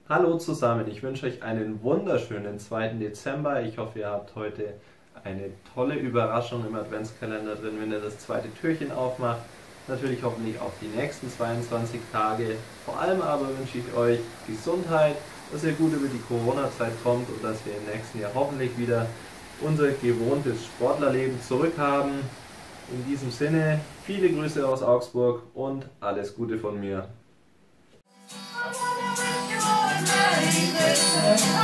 Hallo zusammen, ich wünsche euch einen wunderschönen 2. Dezember. Ich hoffe, ihr habt heute eine tolle Überraschung im Adventskalender drin, wenn ihr das zweite Türchen aufmacht. Natürlich hoffentlich auch die nächsten 22 Tage. Vor allem aber wünsche ich euch Gesundheit, dass ihr gut über die Corona-Zeit kommt und dass wir im nächsten Jahr hoffentlich wieder unser gewohntes Sportlerleben zurückhaben. In diesem Sinne, viele Grüße aus Augsburg und alles Gute von mir. Baby.